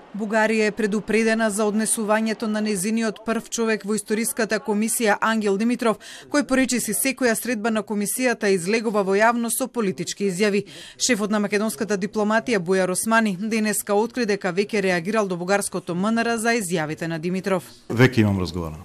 Бугарија е предупредена за однесувањето на незиниот прв човек во историската комисија Ангел Димитров, кој поречиси секоја средба на комисијата излегува во јавност со политички изјави. Шефот на македонската дипломатија Бујар Османи денеска откри дека веќе реагирал до бугарското МНР за изјавите на Димитров. Веќе имам разговарано.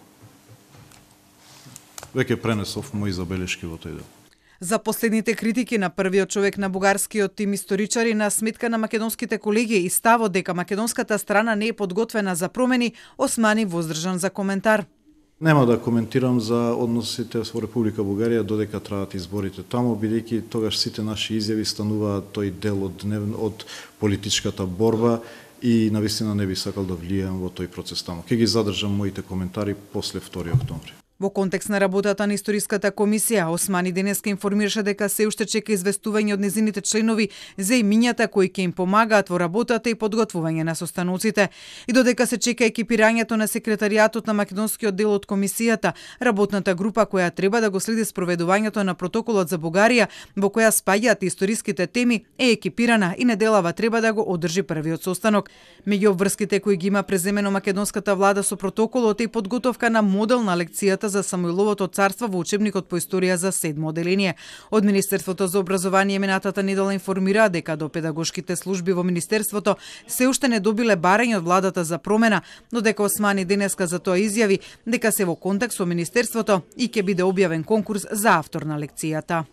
Веќе пренесов мои забелешки во тој дел. За последните критики на првиот човек на бугарскиот тим историчари на сметка на македонските колеги и ставот дека македонската страна не е подготвена за промени, Османи воздржан за коментар. Нема да коментирам за односите во Република Бугарија додека траат изборите таму, бидејќи тогаш сите наши изјави стануваат тој дел од политичката борба и навистина не би сакал да влијам во тој процес таму. Ќе ги задржам моите коментари после 2 октомври. Во контекст на работата на историската комисија, Османи денеска информираше дека се уште чека известување од незините членови за имињата кои ќе им помагаат во работата и подготвување на состаноците. И додека се чека екипирањето на секретаријатот на македонскиот дел од комисијата, работната група која треба да го следи спроведувањето на протоколот за Бугарија, во која спаѓаат историските теми, е екипирана и неделава треба да го одржи првиот состанок. Меѓу обврските кои ги има преземено македонската влада со протоколот е подготовка на модел на лекцијата за Самуиловото царство во учебникот по историја за 7 оделение. Од Министерството за образование минатата недела информира дека до педагошките служби во Министерството се уште не добиле барање од владата за промена, но дека Османи денеска за тоа изјави дека се во контакт со Министерството и ќе биде објавен конкурс за автор на лекцијата.